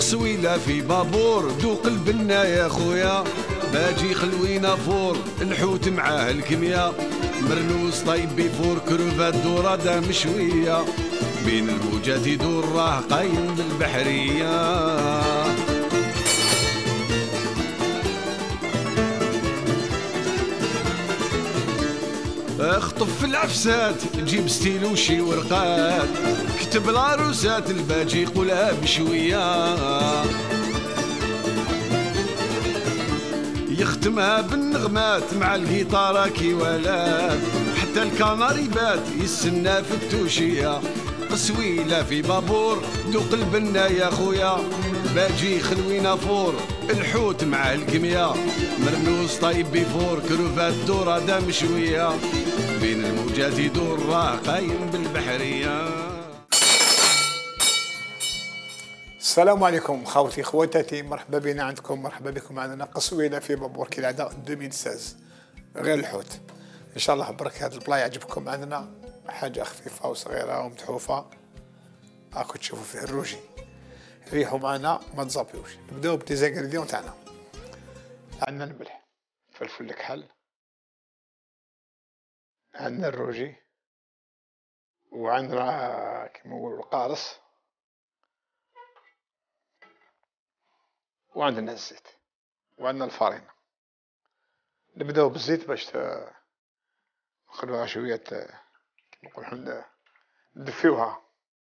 قصويلة في بابور ذوق البنا يا خويا، باجي خلوينا فور الحوت معاه الكمية، مرلوس طيب بيفور كروفات دورة مشوية، بين الموجات يدور راه قايم بالبحرية. اخطف في العفسات جيب ستيلو شي ورقات، كتب العروسات الباجي قولها بشوية، يختمها بالنغمات مع الجيتارة كيوالات، حتى الكناري بات يستنى في التوشية، قسويلة في بابور ذوق البنا يا خويا، باجي خلوينا فور الحوت مع الكمية، مرنوس طيب بيفور كروفات دورة دام شوية، بين الموجات يدور راه قايم بالبحرية. السلام عليكم خوتي خواتاتي، مرحبا بنا عندكم، مرحبا بكم عندنا قصويلة في بابور كالعادة 2016 غير الحوت. ان شاء الله برك هذا البلا يعجبكم. عندنا حاجة خفيفة وصغيرة ومتحوفة، راكم تشوفوا فيه الروجي، ريحوا معنا ما تزابيوش. نبداو بالديزانغريديون تاعنا. عندنا الملح، فلفل الكحل، عندنا الروجي، وعندنا كيما نقولوا القارص، وعندنا الزيت، وعندنا الفارينة. نبداو بالزيت باش نخلوها شوية كيما نقولو ندفيوها.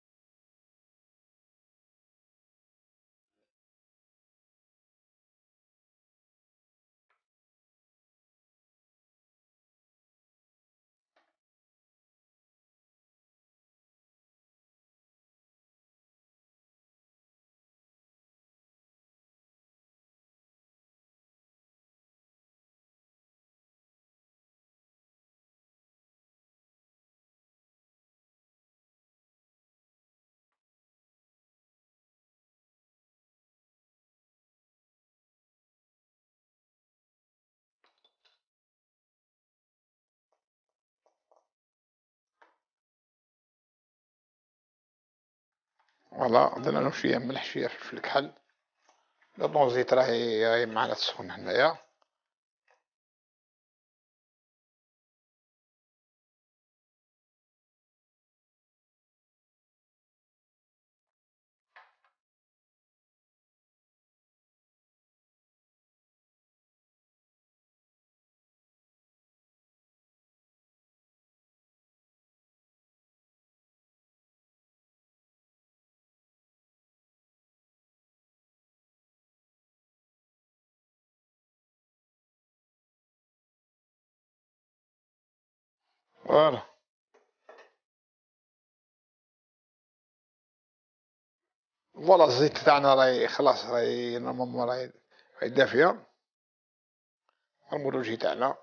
فوالا درنا لهم شوية ملح، شوية فلفل الكحل. الطونزيت راهي معنا تسخن هنايا. فوالا فوالا الزيت تاعنا راهي خلاص، راهي نورمالمون راهي دافية. نرمو الروجي تاعنا،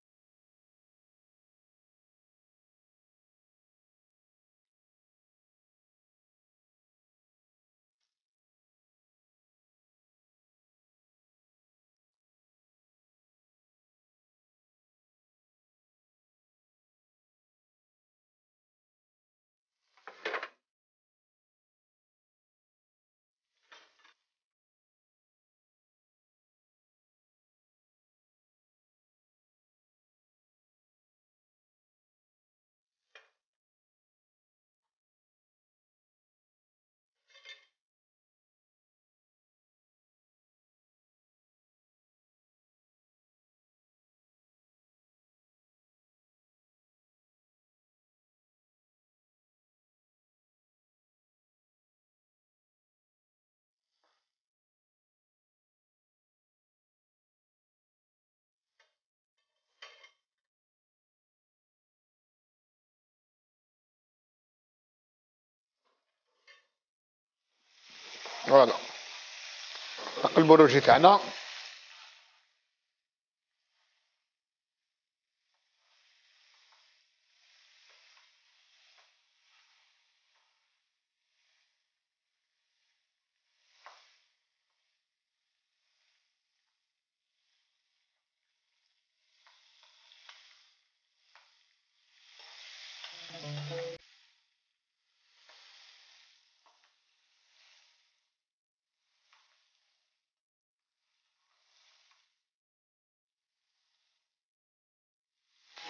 فوالا نقلبو الروجي تاعنا.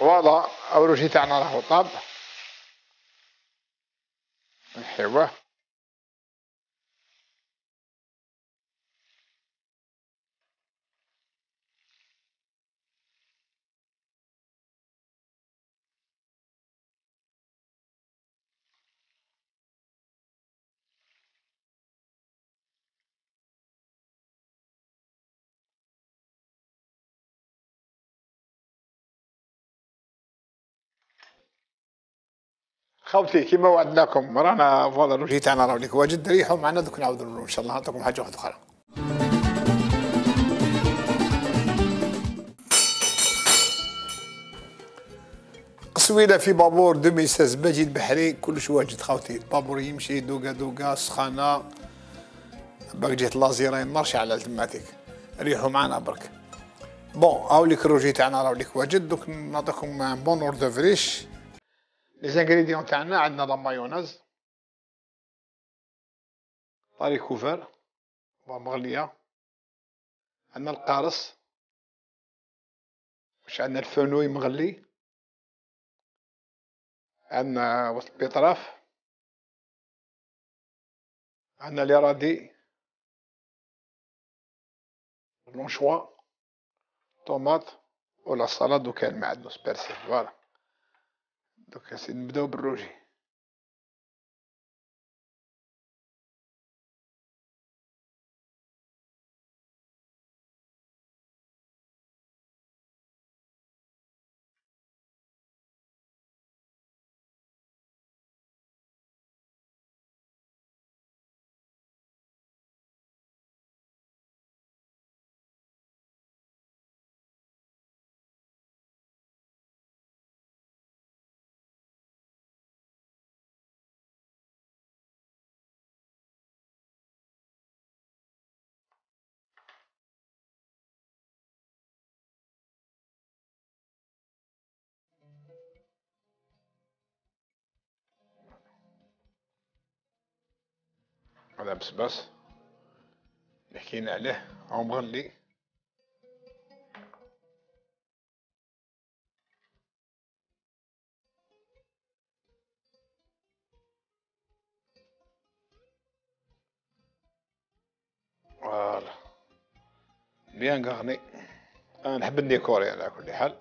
فوالا الروجي تاعنا راهو طاب. ايوا خوتي كيما وعدناكم رانا فوالا الروجي تاعنا راهو ليك واجد ريحو معنا دوك نعاودو ان شاء الله نعطيكم حاجه واحده اخرى. قصويله في بابور 2016 باجي البحري كلش واجد خوتي. البابور يمشي دوقا دوقا سخانه باك جيت لازيرين مارشي على تماتيك ريحو معنا برك. بون هاوليك الروجي تاعنا راهوليك واجد. دوك نعطيكم بون اور دو فريش. لي زانغريديون تاعنا عندنا لا مايونيز طاري كوفر مغليه، عندنا القارص، واش عندنا الفانوي مغلي، عندنا وسط البيطراف، عندنا لي رادي، لونشوا، طوماط، ولا الصلاد وكاين معدنوس بيرسيل. فوالا دوك سيدي نبداو بالروجي. هذا بسباس اللي حكينا عليه هو مغلي. فوالا بيان غاغني. انا نحب الديكور يعني على كل حال.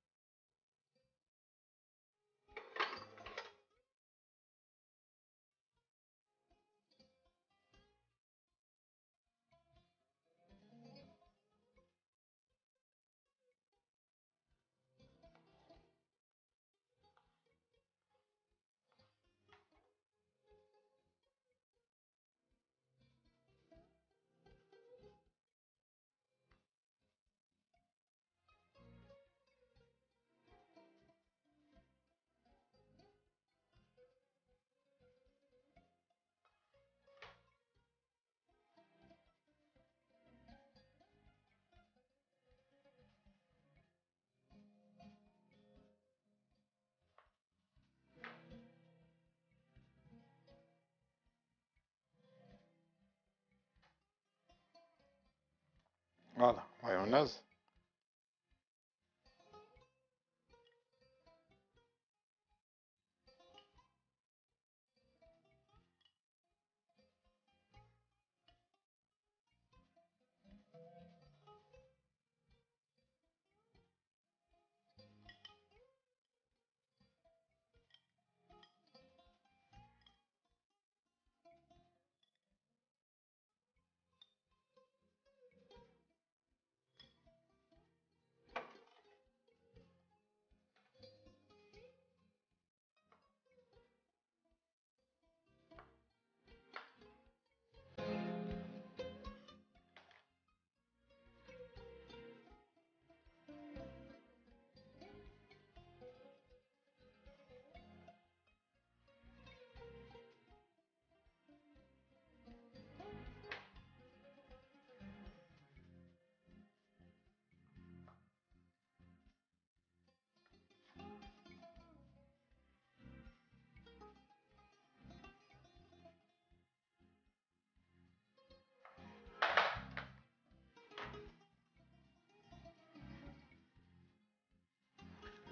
فوالا مايونيز.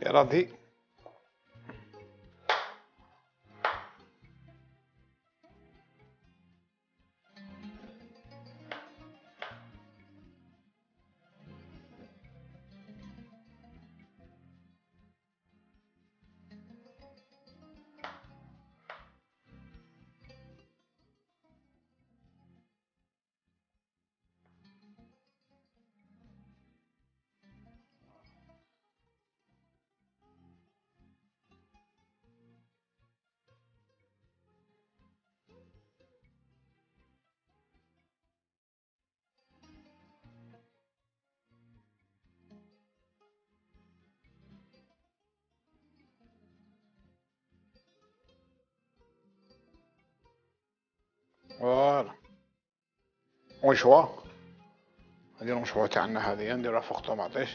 يا راضي. فوالا ونشوى، هذه المشوى تاعنا هذه نديروها فوق طوماطيش.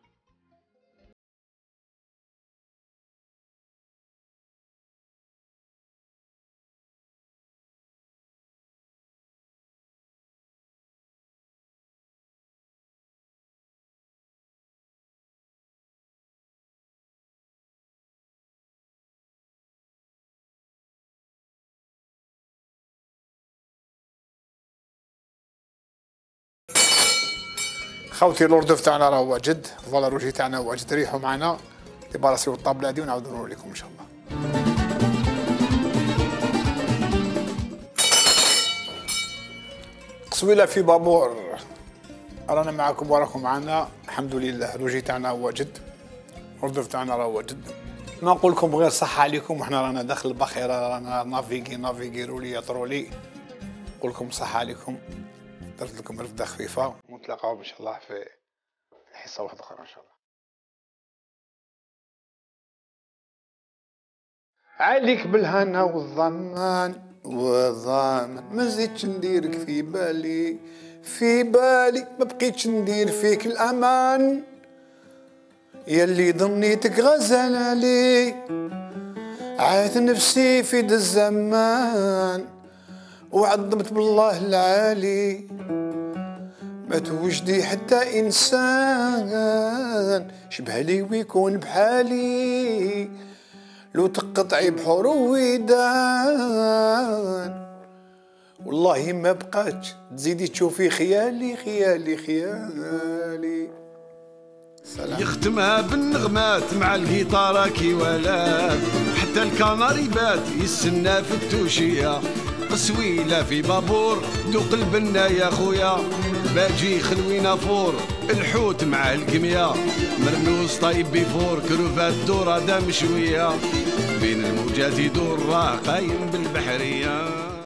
خوتي الأردف تاعنا راه واجد، فوالا الروجي تاعنا واجد، ريحوا معنا ديباراسيو الطابلة هادي ونعاودو نوريكم إن شاء الله. قصويلة في بابور، رانا معاكم وراكم معنا الحمد لله. الروجي تاعنا واجد، الأردف تاعنا راه واجد. ما نقول لكم غير صحة عليكم، وحنا رانا داخل البحيرة، رانا نافيغي رولي طرولي. نقول لكم صحة عليكم، درت لكم رفدة خفيفة، ونتلاقاو إن شاء الله في حصة واحدة أخرى إن شاء الله. عليك بالهنا والضمان ما زدتش نديرك في بالي ما بقيتش ندير فيك الأمان، يلي ضمنيتك غزال علي، عاد نفسي في دا الزمان، وعظمت بالله العالي، ما توجدي حتى إنسان شبه لي ويكون بحالي، لو تقطعي بحور ويدان، والله ما بقاتش تزيدي تشوفي خيالي خيالي خيالي. سلام. يختمها بالنغمات مع الجيتارة كي ولات، حتى الكناري بات يستنى في التوشية، قسويلة في بابور دوق البنا يا خويا، باجي خلوي نافور الحوت مع القمية، مرنوس طيب بيفور كروفات دورة دام شوية، بين الموجات يدور راه قايم بالبحرية.